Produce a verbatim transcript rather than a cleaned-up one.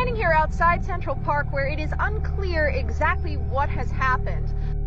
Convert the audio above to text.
standing here outside Central Park where it is unclear exactly what has happened.